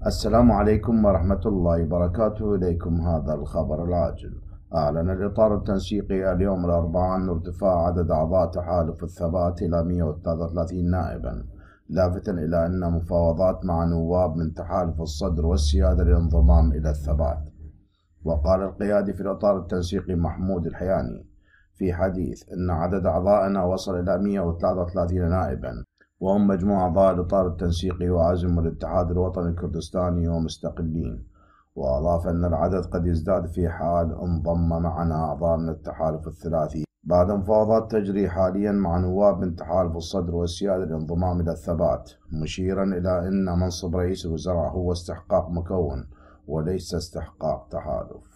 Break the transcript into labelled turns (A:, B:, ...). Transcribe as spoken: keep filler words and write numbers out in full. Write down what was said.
A: السلام عليكم ورحمة الله وبركاته. إليكم هذا الخبر العاجل. أعلن الإطار التنسيقي اليوم الأربعاء عن ارتفاع عدد أعضاء تحالف الثبات إلى مئة وثلاثة وثلاثين نائبا، لافتا إلى أن مفاوضات مع نواب من تحالف الصدر والسيادة للانضمام إلى الثبات. وقال القيادي في الإطار التنسيقي محمود الحياني في حديث إن عدد أعضائنا وصل إلى مئة وثلاثة وثلاثين نائبا، وهم مجموع أعضاء الإطار التنسيقي وعزم الاتحاد الوطني الكردستاني ومستقلين. وأضاف أن العدد قد يزداد في حال انضم معنا أعضاء من التحالف الثلاثي بعد مفاوضات تجري حاليا مع نواب من تحالف الصدر والسيادة للانضمام إلى الثبات، مشيرا إلى أن منصب رئيس الوزراء هو استحقاق مكون وليس استحقاق تحالف.